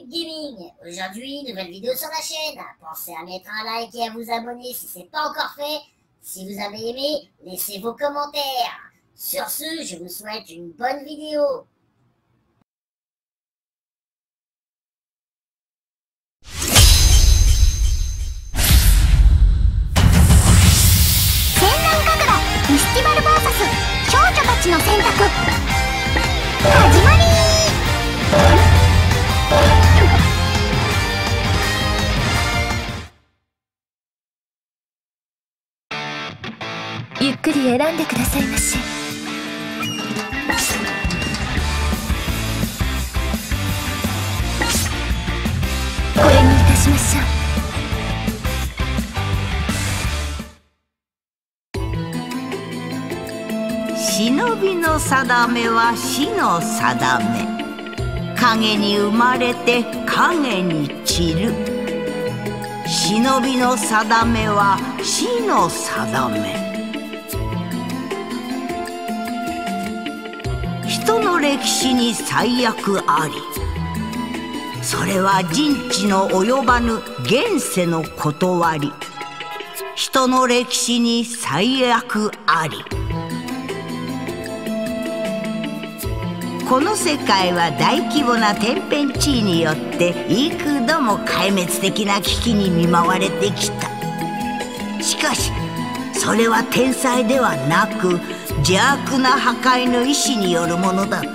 Gaming. Aujourd'hui, nouvelle vidéo sur la chaîne. Pensez à mettre un like et à vous abonner si ce n'est pas encore fait. Si vous avez aimé, laissez vos commentaires. Sur ce, je vous souhaite une bonne vidéo. ミスティバル VS 少女たちの選択始まり。ゆっくり選んでくださいまし。これにいたしましょう。 忍びの定めは死の定め。影に生まれて影に散る。忍びの定めは死の定め。人の歴史に最悪あり。それは人知の及ばぬ現世の断り。人の歴史に最悪あり。この世界は大規模な天変地異によって幾度も壊滅的な危機に見舞われてきた。しかしそれは天才ではなく邪悪な破壊の意志によるものだった。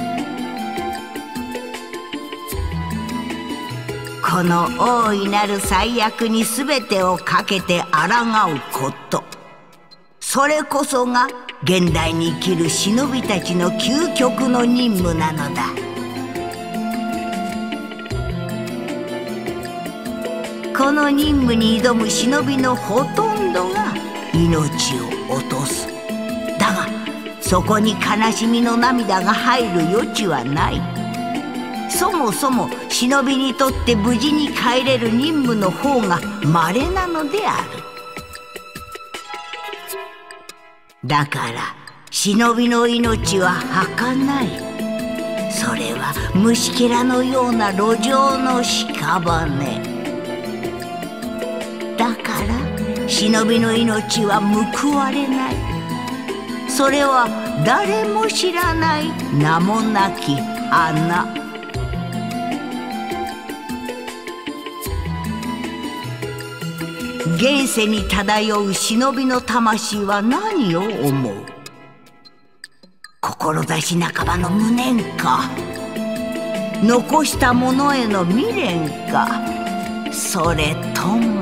この大いなる最悪に全てをかけて抗うこと、それこそが現代に生きる忍びたちの究極の任務なのだ。この任務に挑む忍びのほとんどが命を落とす。だがそこに悲しみの涙が入る余地はない。そもそも忍びにとって無事に帰れる任務の方が稀なのである。だから忍びの命は儚い。それは虫けらのような路上の屍だから、忍びの命は報われない。それは誰も知らない名もなき穴。現世に漂う忍びの魂は何を思う？志半ばの無念か、残した者への未練か、それとも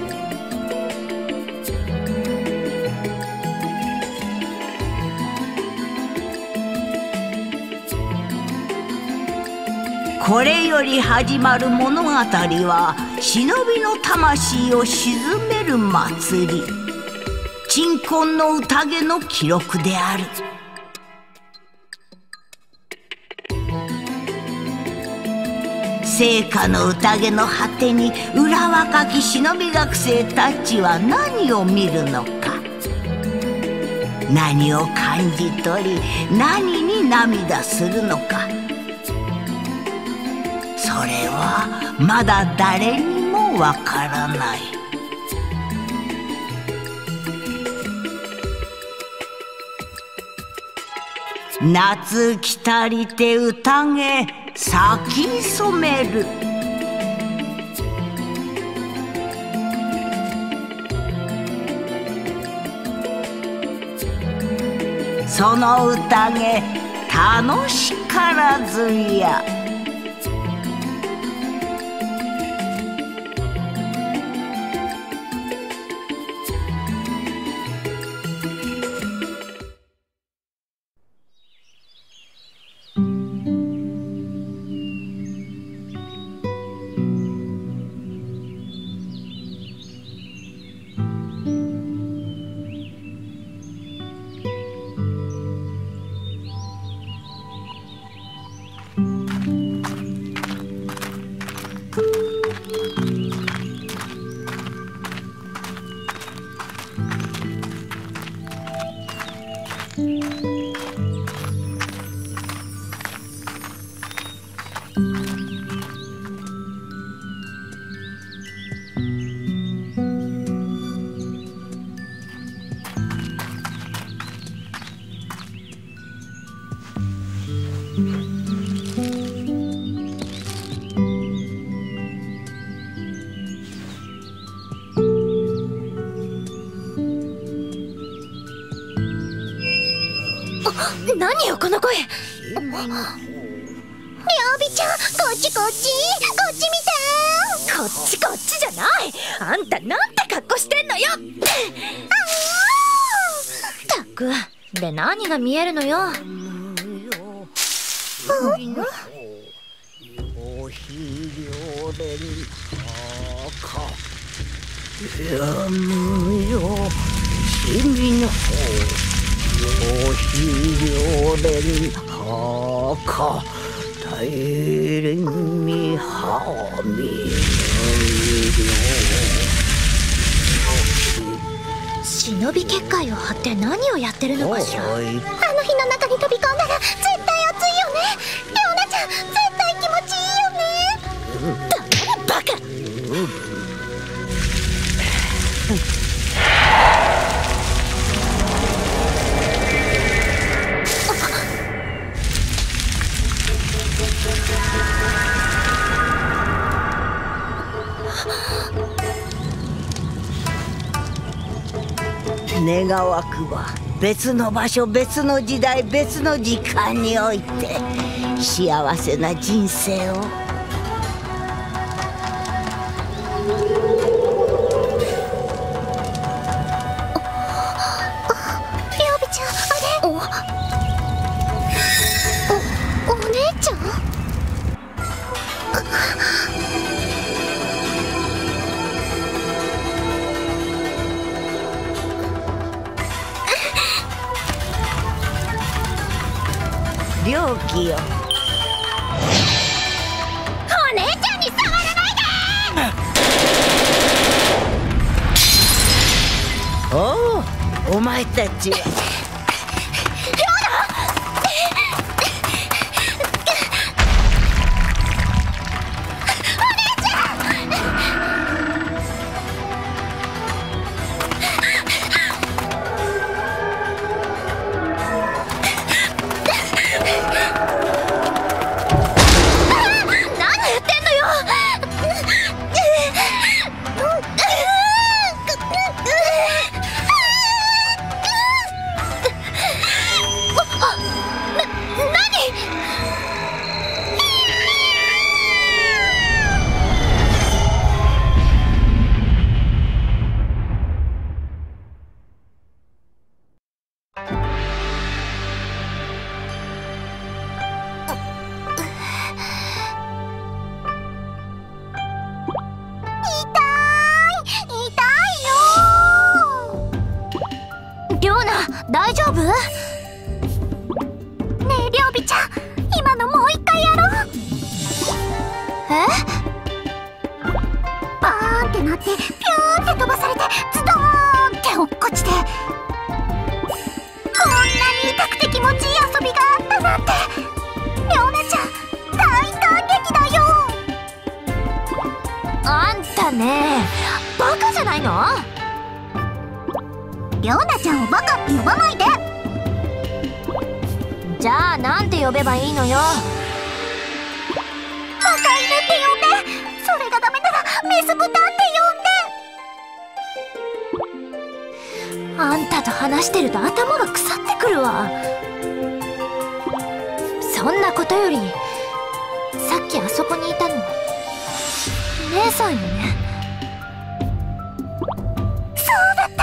これより始まる物語は忍びの魂を鎮める祭り、鎮魂の宴の記録である。聖火の宴の果てに裏若き忍び学生たちは何を見るのか。何を感じ取り、何に涙するのか。それはまだ誰にもわからない。夏来たりて宴咲き染める。その宴楽しからずや。 何よこの声。りょうびちゃん、こっちこっち、こっち見て。こっちこっちじゃない。あんたなんて格好してんのよ。ったく、で何が見えるのよ。 やむよ君のおひよれんはか大連みはみ忍び結界を張って何をやってるのかしら。あの火の中に飛び込んだら絶対熱いよね。レオナちゃん、絶対気持ちいいよね。バカ。 願わくば別の場所、別の時代、別の時間において幸せな人生を。良きよ。 お姉ちゃんに触らないで。おお、お前たちは。 大丈夫？ねえ、りょうびちゃん、今のもう一回やろう。バーンってなってピューンって飛ばされてズドーンって落っこちて、こんなに痛くて気持ちいい遊びがあったなんて。りょうなちゃん、大感激だよ。あんたね、バカじゃないの？りょうなちゃんをバカって呼ばないで。じゃあなんて呼べばいいのよ。バカ犬って呼んで。それがダメならメス豚って呼んで。あんたと話してると頭が腐ってくるわ。そんなことより、さっきあそこにいたの姉さんよね。そうだった。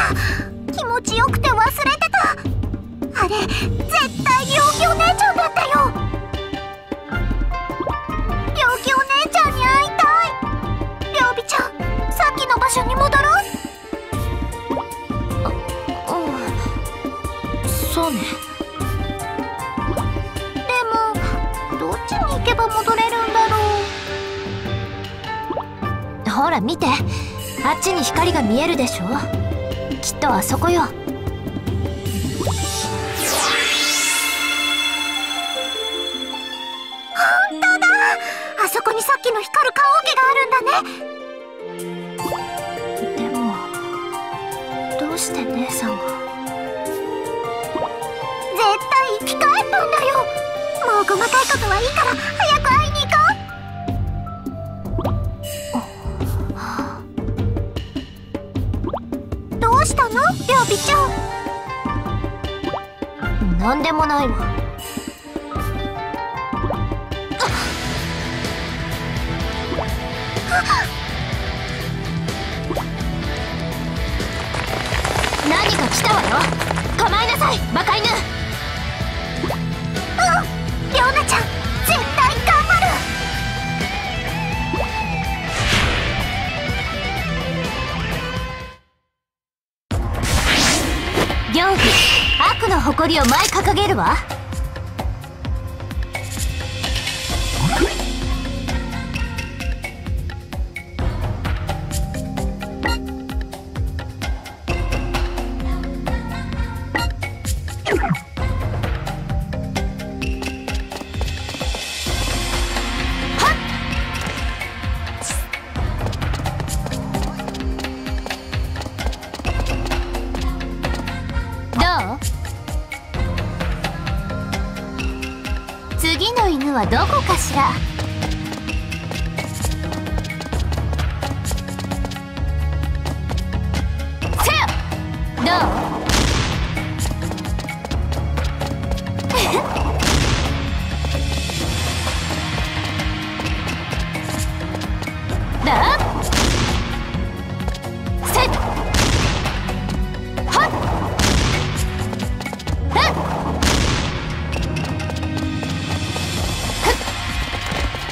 気持ちよくて忘れてた。あれ絶対りょうきお姉ちゃんだったよ。りょうきお姉ちゃんに会いたい。りょうびちゃん、さっきの場所に戻ろう。そうね。でもどっちに行けば戻れるんだろう。ほら見て、あっちに光が見えるでしょ。きっとあそこよ。本当だ。あそこにさっきの光る棺桶があるんだね。でもどうして姉さんが。絶対生き返ったんだよ。もう細かいことはいいから早く会いに行こう。どうしたの、りょうびちゃん。 なんでもないわ。何か来たわよ。構いなさい、バカ犬。レオナちゃん、絶対頑張る。両義、悪の誇りを前掲げるわ。次の犬はどこかしら。せよ、どう？だ？せっはっはっ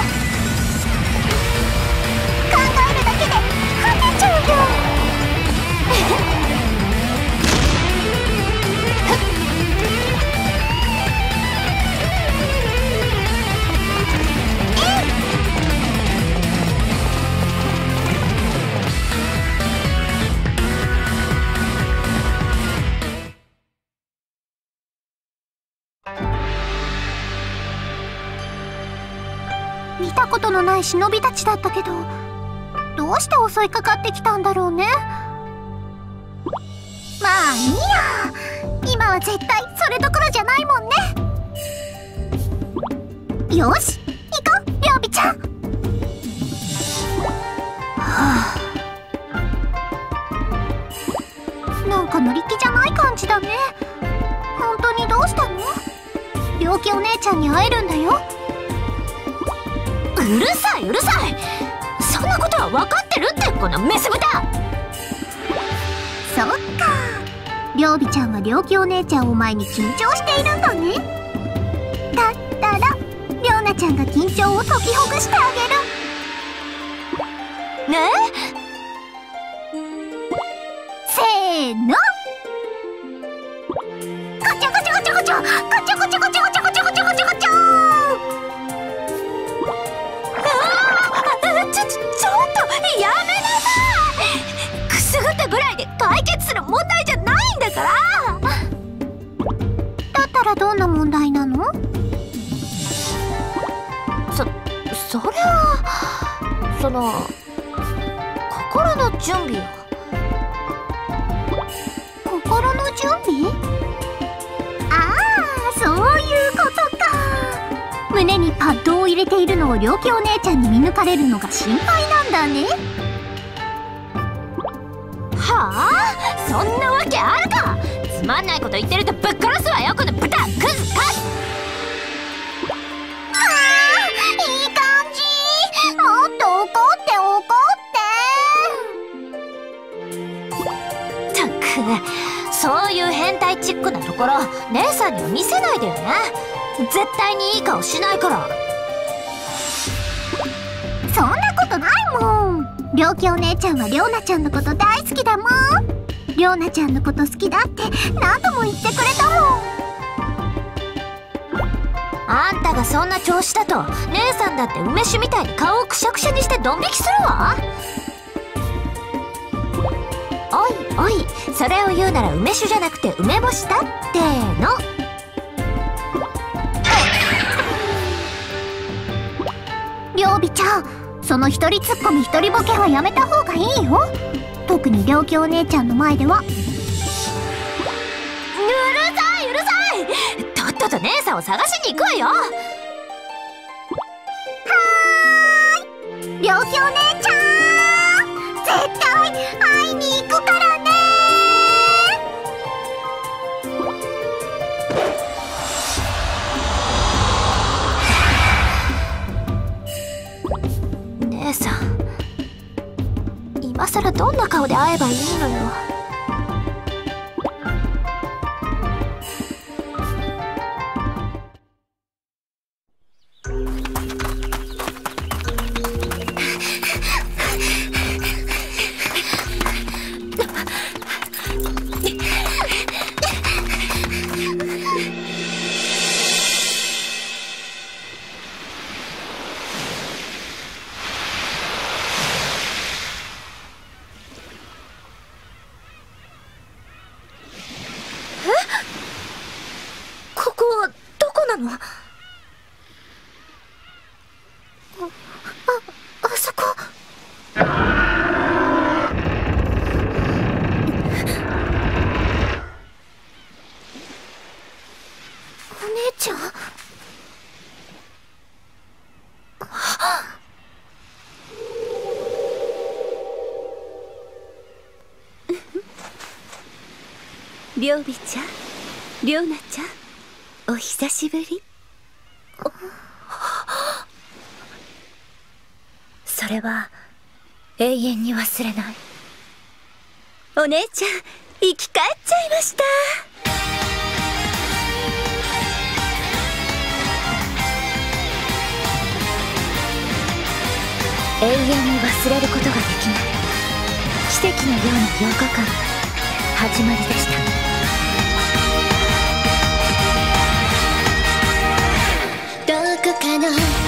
考えるだけで跳ねちゃうよ。見たことのない忍びたちだったけど、どうして襲いかかってきたんだろうね。まあいいや、今は絶対それどころじゃないもんね。よし行こう、りょうびちゃん。はあ、なんか乗り気じゃない感じだね。本当にどうしたの？病気お姉ちゃんに会えるんだよ。うるさいうるさい、そんなことは分かってるって、このメス豚。そっか、りょうびちゃんは良気お姉ちゃんを前に緊張しているんだね。だったらりょうなちゃんが緊張を解きほぐしてあげるね。せーの、こちょこちょこちょこちょ、こちょこちょこちょこちょこちょこちょこちょこちょこちょ。ちょっとやめなさい。くすぐったぐらいで解決する問題じゃないんだから。だったらどんな問題なの？それは心の準備よ。心の準備？ああ、そういうことか。胸にパッドを入れているのを良気お姉ちゃんに見抜かれるのが心配なんだね。はあ、そんなわけあるか。つまんないこと言ってるとぶっ殺すわよ、この豚クズカス。あー、いい感じ。もっと怒って怒って。ったく、そういう変態チックなところ姉さんには見せないでよね。絶対にいい顔しないから。そんなことないもん。りょうきお姉ちゃんはりょうなちゃんのこと大好きだもん。りょうなちゃんのこと好きだって何度も言ってくれたもん。あんたがそんな調子だと姉さんだって梅酒みたいに顔をくしゃくしゃにしてドン引きするわ。おいおい、それを言うなら梅酒じゃなくて梅干しだっての。りょうびちゃん、その一人ツッコミ一人ボケはやめた方がいいよ。特にりょうきお姉ちゃんの前では。うるさいうるさい、とっとと姉さんを探しに行くわよ。はーい、りょうきお姉ちゃん、絶対会いに行くからね。姉さん、今さらどんな顔で会えばいいのよ。ここはどこなの？あそこ。お姉ちゃん。 りょうびちゃん、りょうなちゃん、お久しぶり。それは永遠に忘れない。お姉ちゃん、生き返っちゃいました。 永遠に忘れることができない奇跡のような8日間の始まりでした。 どこかの